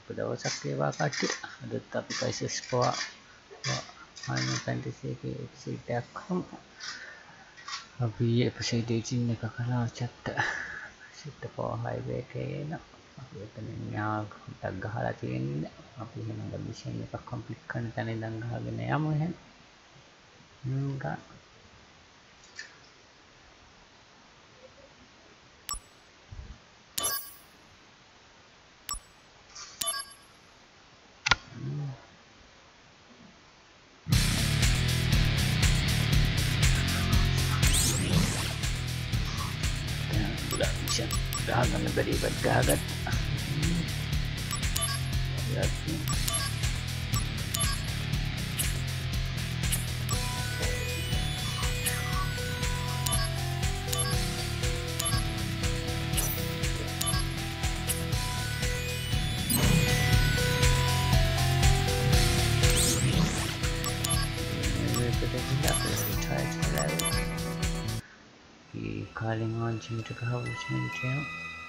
දවසක් ඒවා කට්ටිය අදත් අපි කයිසස් පවා ෆයිනල් ෆැන්ටසි එකේ එපිසෝඩ් එකක් හමු. අපි එපිසෝඩ් 18 එක කළා chapter පවා හයිවේ එකේ එන අපි එතන ටක් ගහලා තියෙන්නේ. අපි එහෙනම් මිෂන් එකක් කම්ප්ලීට් කරන තැන ඉඳන් ගහගෙන යමු එහෙනම්. Gagawin na balibad kaagad. Calling on Jim to go with him too.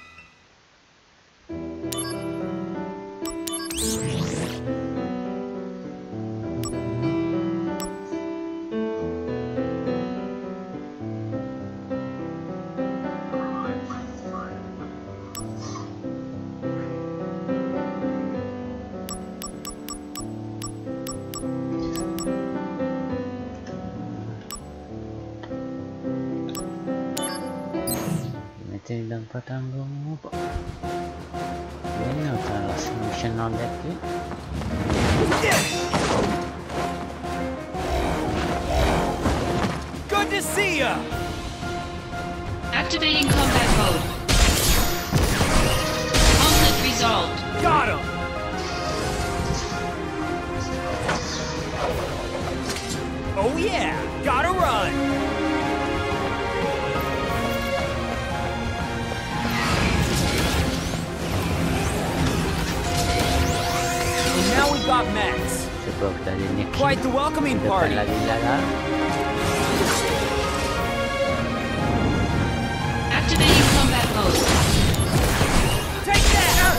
Tidak patanggung apa? Ini adalah mission objective. Good to see ya. Activating combat mode. Conflict resolved. Got him. Oh yeah, gotta run. Now we got Max. Quite the welcoming party. Activating combat mode. Take that!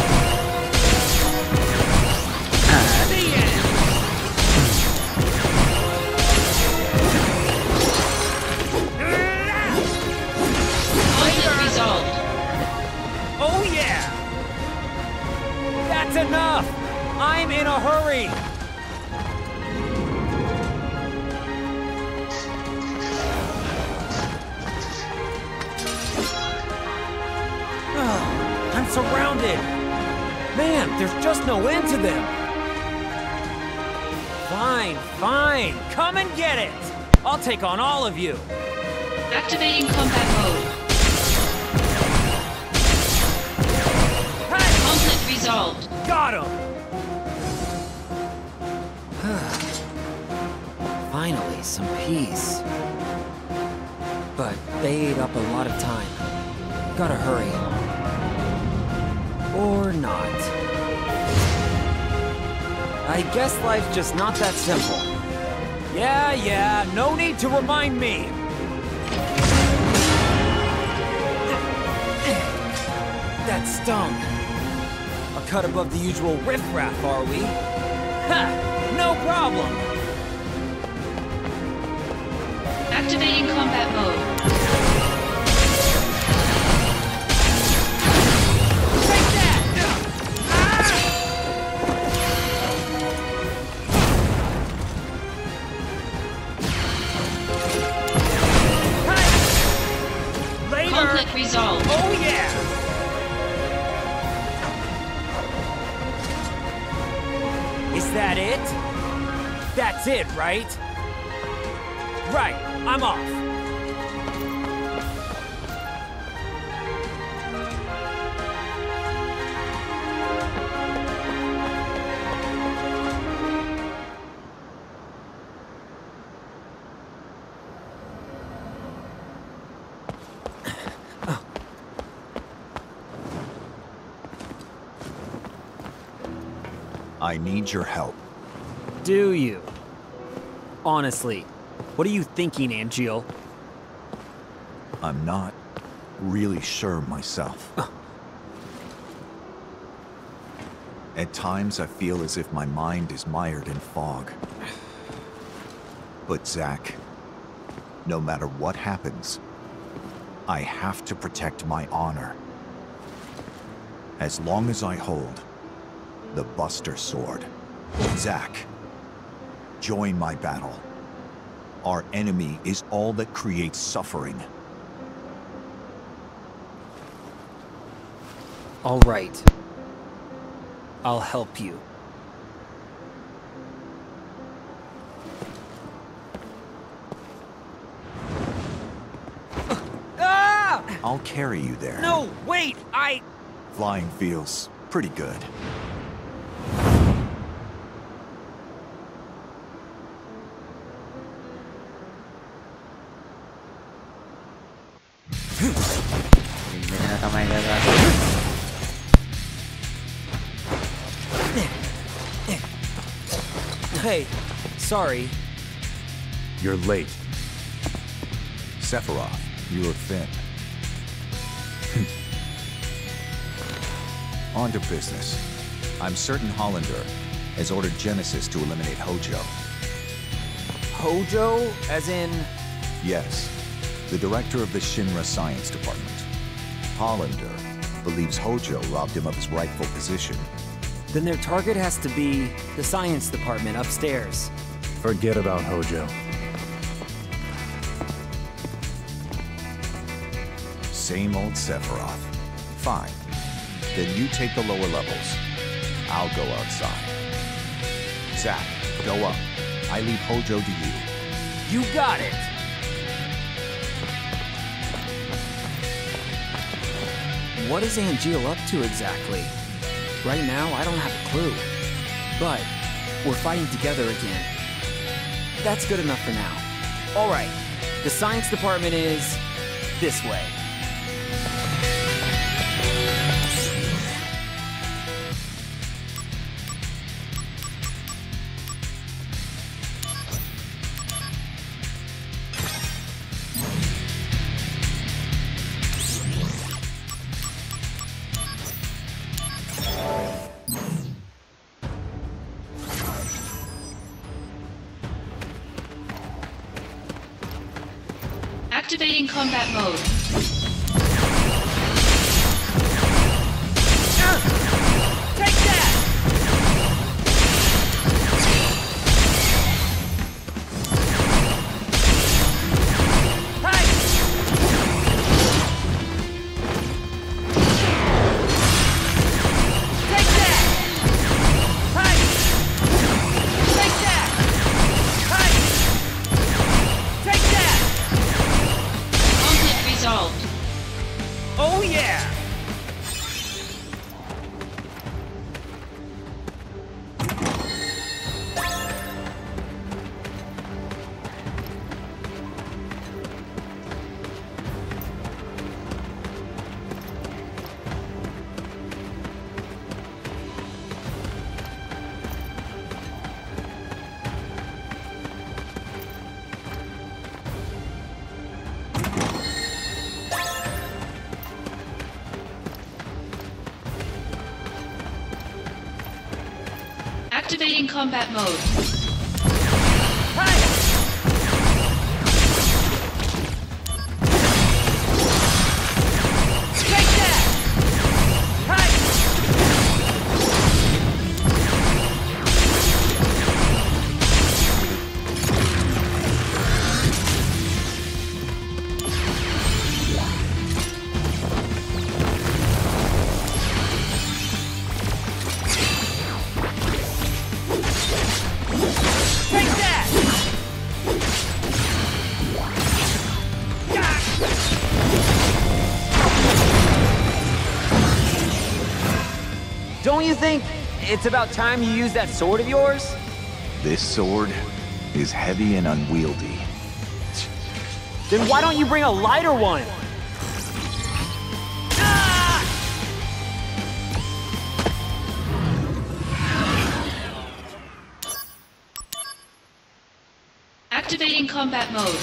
The end. Conflict resolved. Oh yeah! That's enough! I'm in a hurry! I'm surrounded! Man, there's just no end to them! Fine, fine! Come and get it! I'll take on all of you! Activating combat mode. Hey! Conflict resolved. Got him! Finally, some peace. But they ate up a lot of time. Gotta hurry. Or not. I guess life's just not that simple. Yeah, no need to remind me. That stung. A cut above the usual riffraff, are we? Ha! No problem! Activating combat mode. Take that! Hey! Later! Conflict resolved. Oh yeah! Is that it? That's it, right? Right, I'm off. I need your help. Do you? Honestly, what are you thinking, Angeal? I'm not really sure myself. At times, I feel as if my mind is mired in fog. But Zack, no matter what happens, I have to protect my honor. As long as I hold the Buster Sword. Zack, join my battle. Our enemy is all that creates suffering. All right. I'll help you. Ah! I'll carry you there. No, wait! Flying feels pretty good. Hindi na nakamay gagawin. Hey, sorry. You're late. Sephiroth, you look thin. On to business. I'm certain Hollander has ordered Genesis to eliminate Hojo. Hojo? As in... Yes, the director of the Shinra Science Department. Hollander believes Hojo robbed him of his rightful position. Then their target has to be the science department upstairs. Forget about Hojo. Same old Sephiroth. Fine. Then you take the lower levels. I'll go outside. Zack, go up. I leave Hojo to you. You got it! What is Angeal up to exactly? Right now, I don't have a clue. But we're fighting together again. That's good enough for now. All right, the science department is this way. Activating combat mode. Take that! Hey! Take that! Hey! Take that! Hey! Take that! Conflict resolved. Oh yeah! Activating combat mode. Hey! Take that! Hey! Take that! Don't you think it's about time you use that sword of yours? This sword is heavy and unwieldy. Then why don't you bring a lighter one? Ah! Activating combat mode.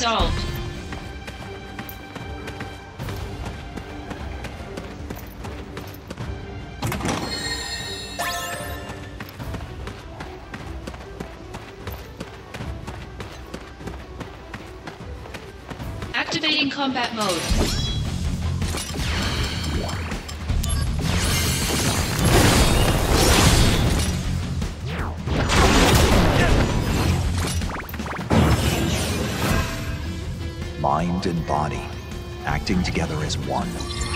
resolved. Activating combat mode. Mind and body, acting together as one.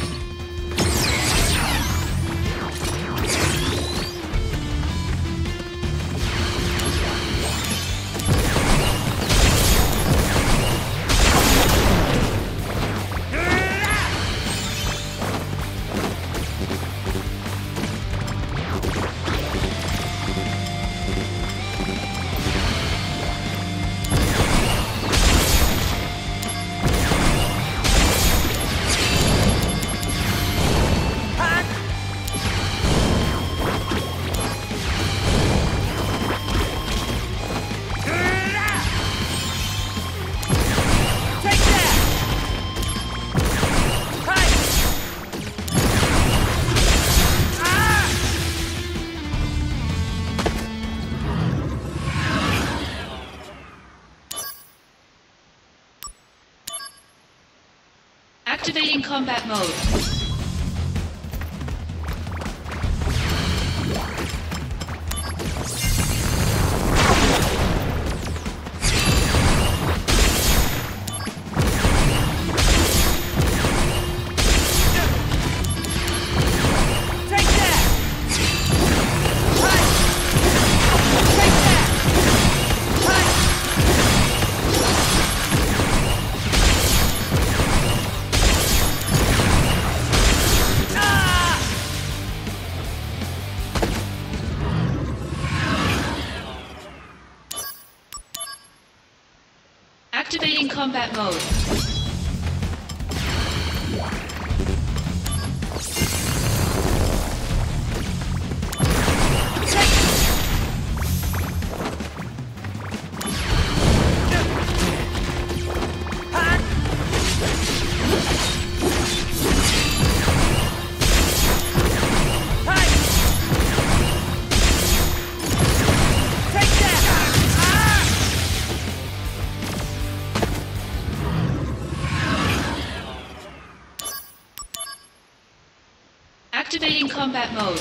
Activating combat mode. Activating combat mode. Activating combat mode.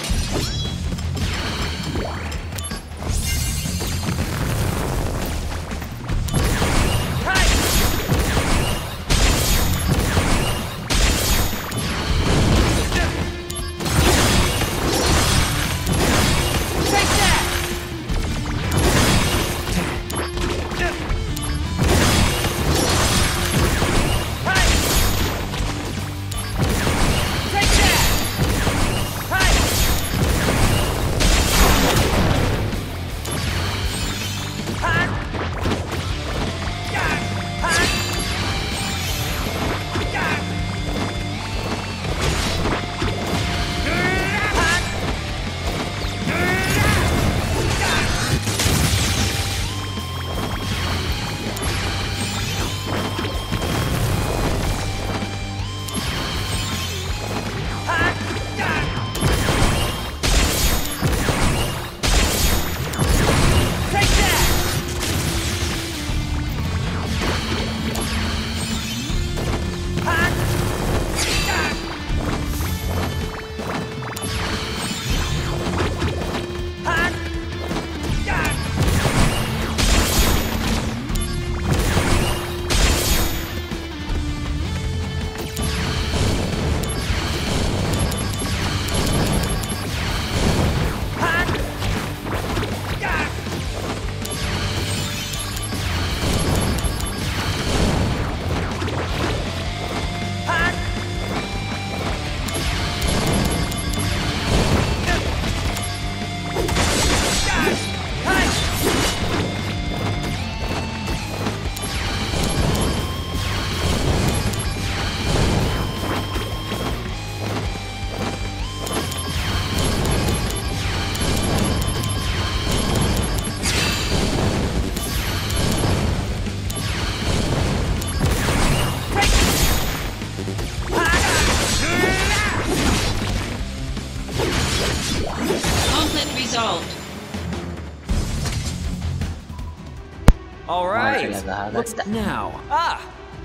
What's Gahagata. now? Ah!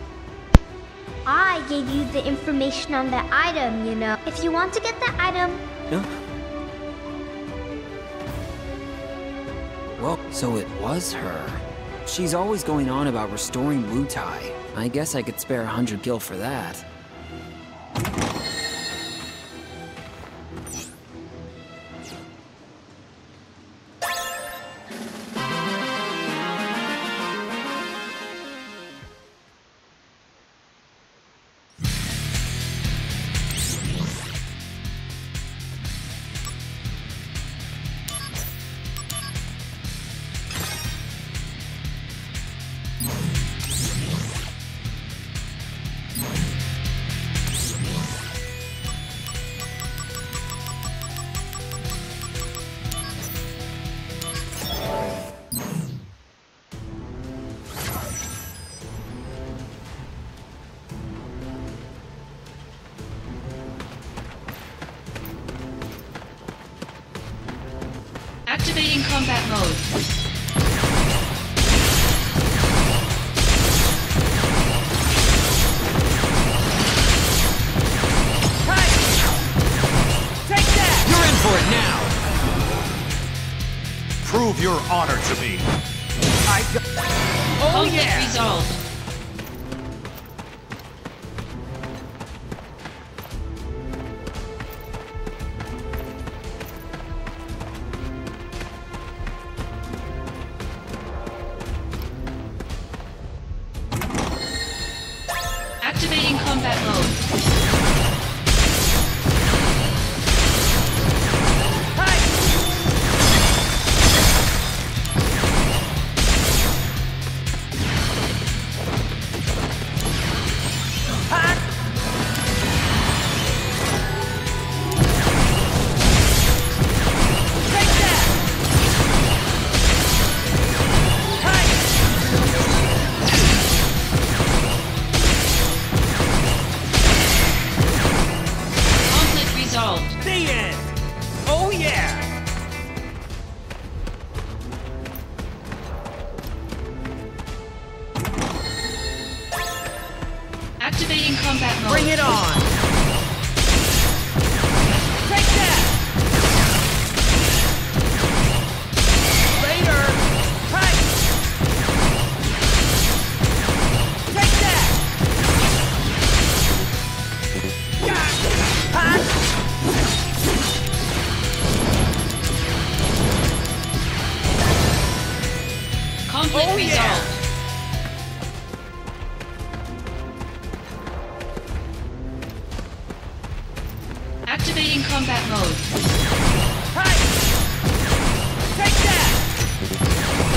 I gave you the information on that item, you know. If you want to get that item, Huh? Well, so it was her. She's always going on about restoring Wutai. I guess I could spare 100 gil for that. Activating combat mode. Take that! You're in for it now! Prove your honor to me. Oh Conflict yeah! resolved. Activating combat mode. Conflict resolved. The end! Oh yeah! Activating combat mode. Bring it on! Take that! Later! Hey! Take that! Conflict Oh, yeah. resolved. Activating combat mode. Hey! Take that!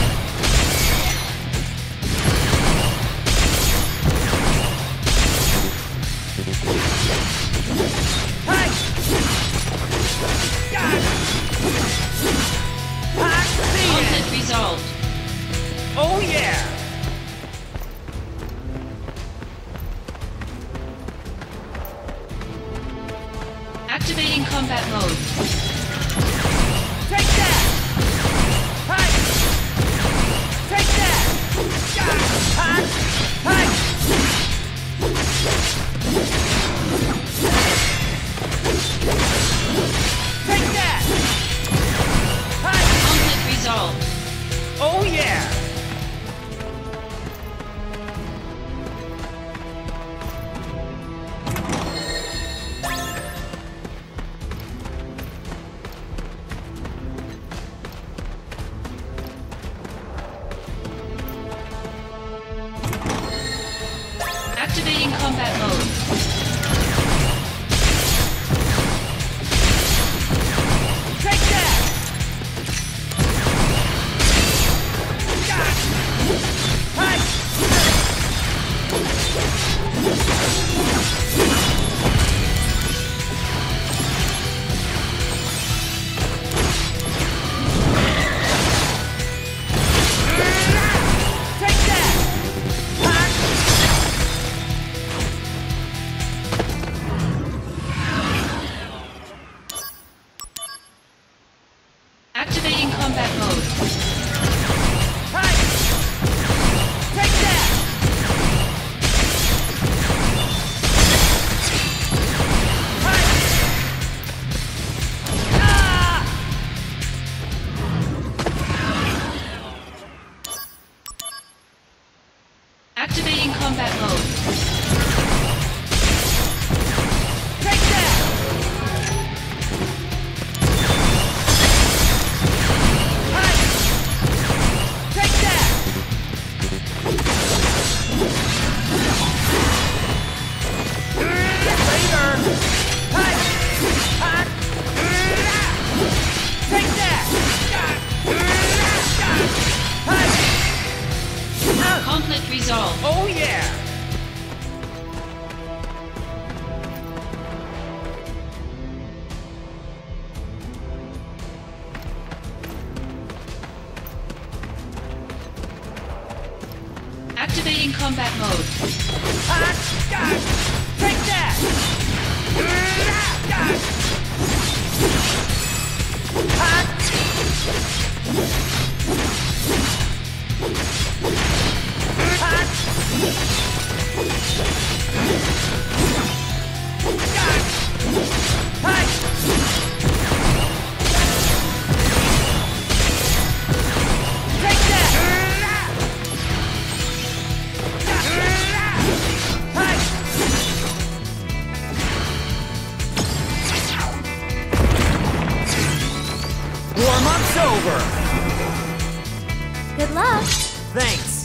Hey! The end! Conflict resolved. Oh yeah! Activating combat mode. Take that! Hey! Take that! Hey! Take that! Hey! Conflict resolved. Oh yeah! Activating combat mode. Take that! Hey! Take that! Activating combat mode. Take that! Warm-up's over! Good luck. Thanks.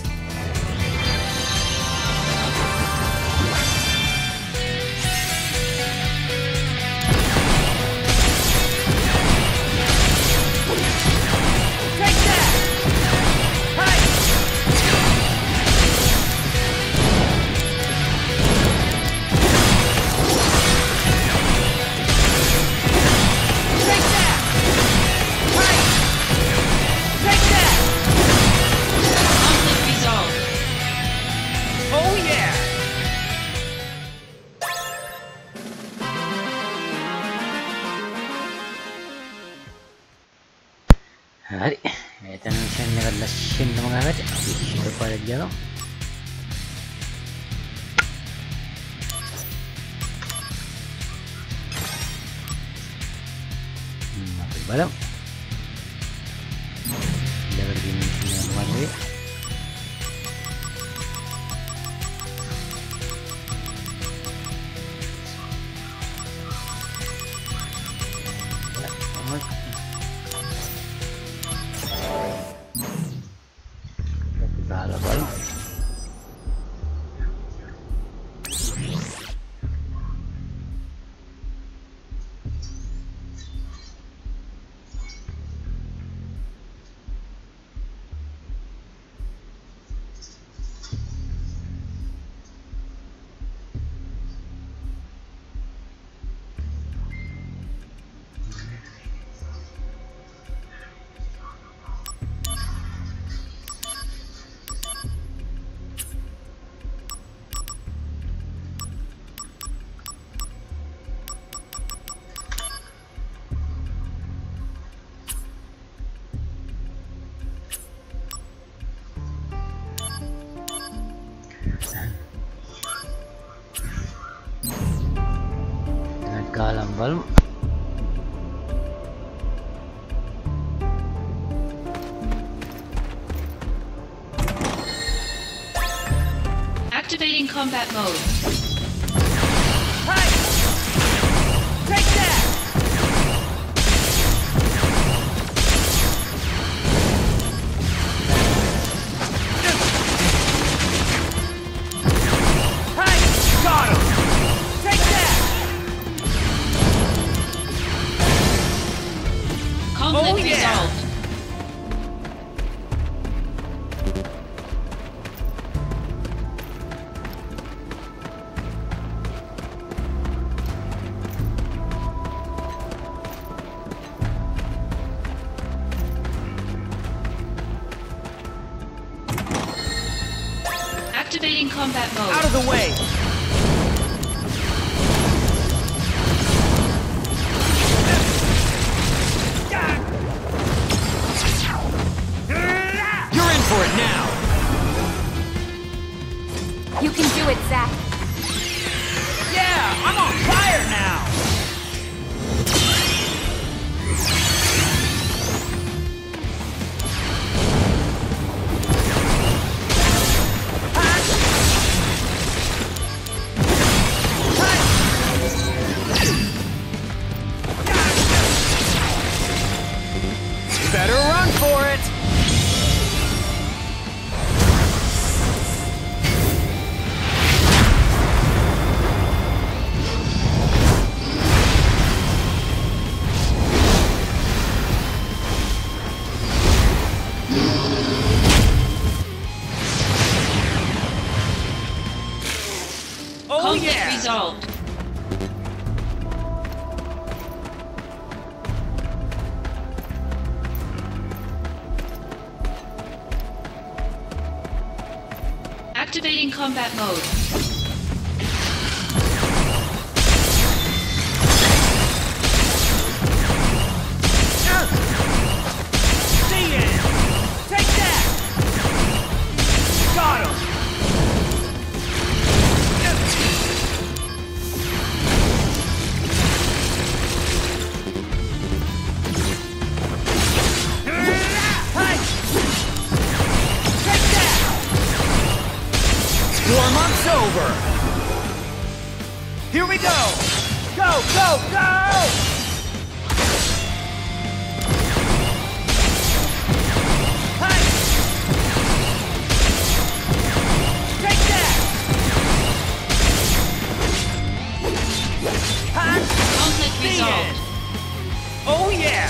Take that! Hey! Take that! Hey! Take that! Conflict resolved. Oh yeah! Hari, ito na siya nakalasyon ng mga agad. Ito pala dyan. Mati balam. Level din sila naman rin. Bahala balam. Nagkalambal. Activating combat mode. Hey! Take that! Hey! Got him! Take that! Conflict Oh, yeah. resolved. Activating combat mode. Out of the way! You're in for it now! You can do it, Zack. Yeah! I'm on fire now! Better run for it! Oh Conflict yeah! resolved. Activating combat mode. Take that! Got him! Take that! Warm-up's over! Here we go! Go, go, go! Conflict resolved. Oh yeah!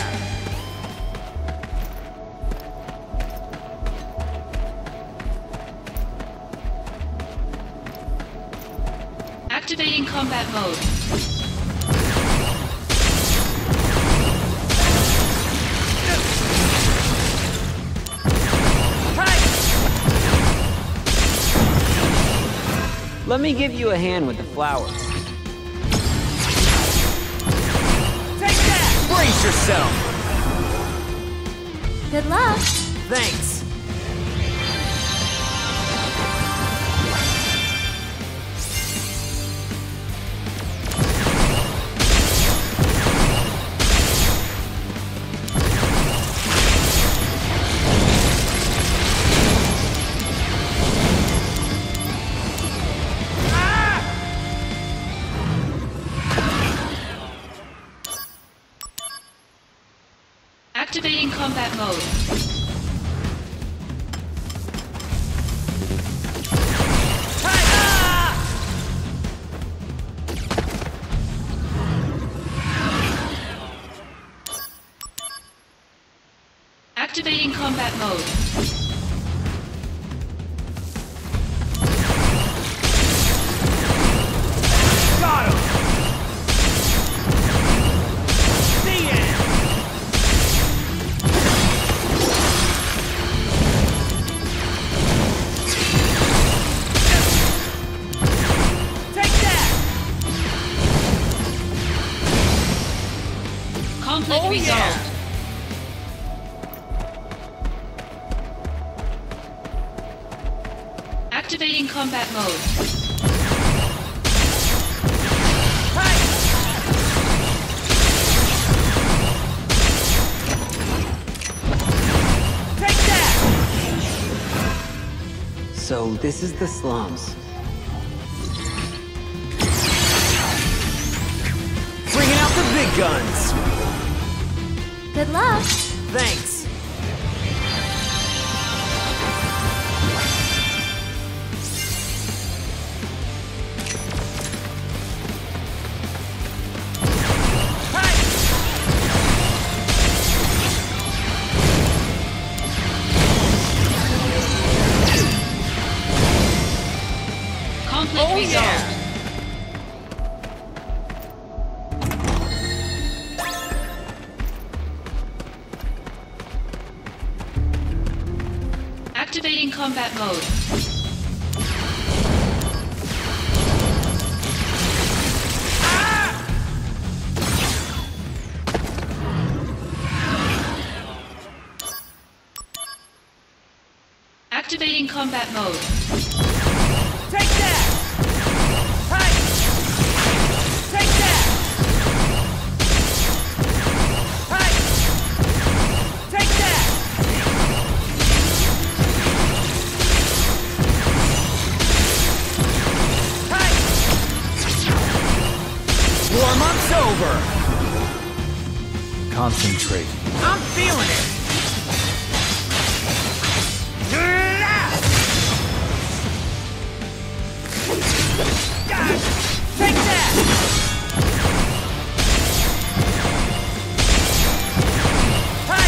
Activating combat mode. Let me give you a hand with the flowers. Take that! Brace yourself! Good luck. Thanks! Activating combat mode. Activating combat mode. Got him! The end! Take that! Conflict Oh, resolved. yeah. Activating combat mode. Take that! So this is the slums. Bringing out the big guns! Good luck. Thanks! Conflict Oh, resolved. yeah. Activating combat mode. Activating combat mode. Take that! Hey! Take that! Hey! Take that! Hey! Warm-up's over! Concentrate. I'm feeling it! Take that! Hey!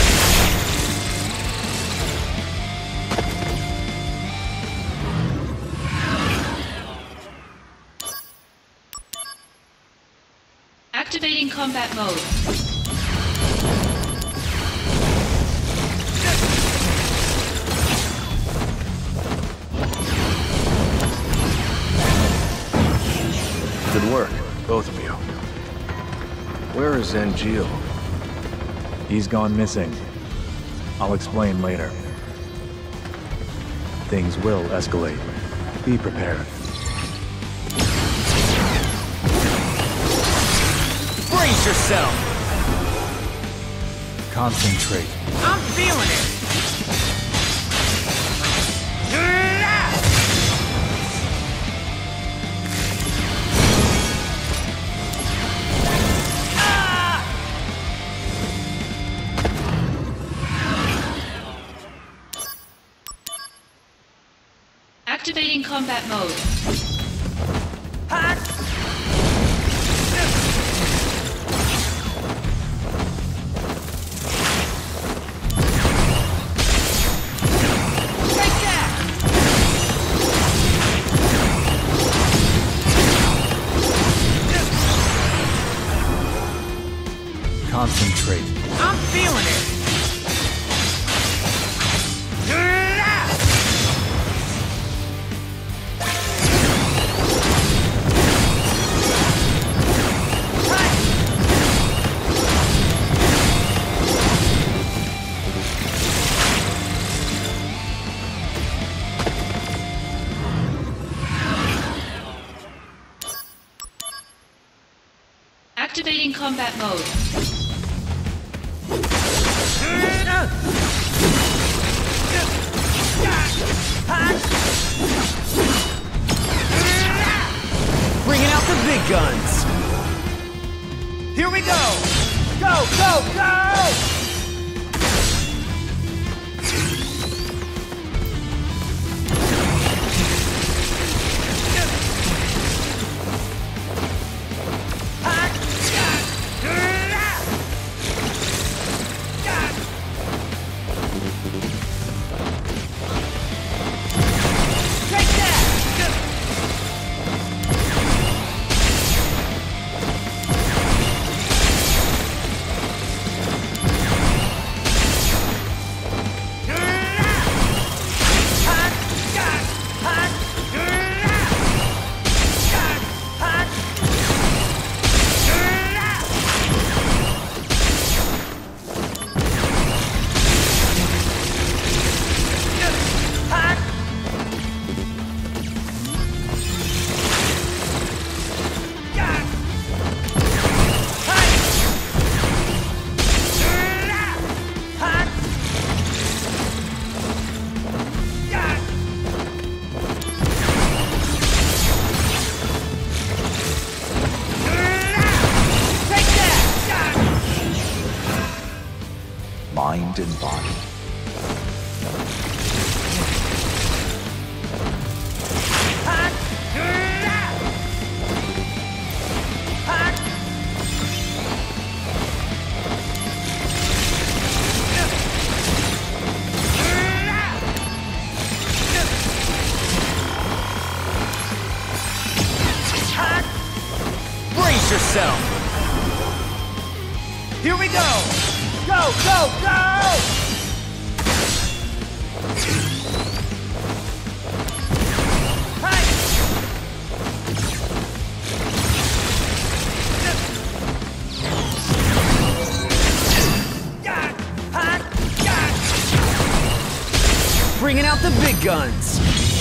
Activating combat mode. Good work, both of you. Where is Angeal? He's gone missing. I'll explain later. Things will escalate. Be prepared. Brace yourself! Concentrate. I'm feeling it! Activating combat mode. Concentrate. I'm feeling it! Activating combat mode. Bringing out the big guns! Here we go! Go, go, go! Mind and body. Brace yourself! Here we go! Go, go, go! Bringing out the big guns!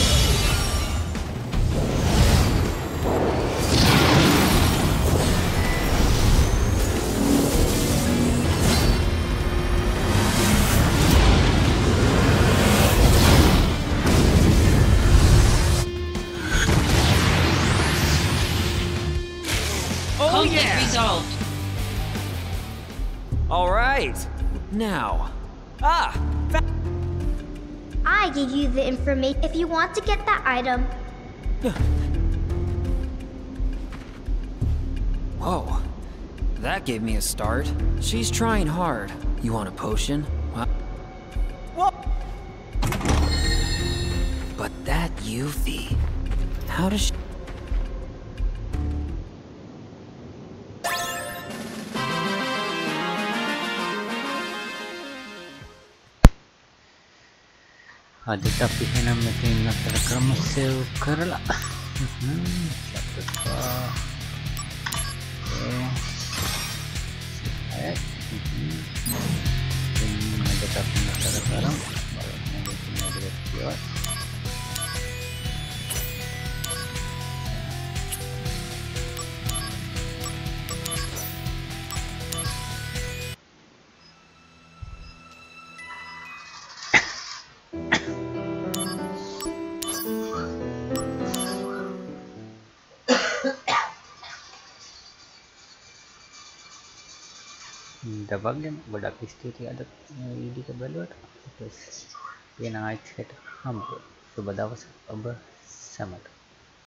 Conflict resolved. All right. Now. I gave you the information. If you want to get that item, Whoa. That gave me a start. She's trying hard. You want a potion? What? But that Yuffie. How does she... आदि topic है ना मैं तीन number क्रम से करला sekarang baru lewat. Dabagyan budak istri ada di kebalut terus dia nangis kita hampir coba dapat apa sama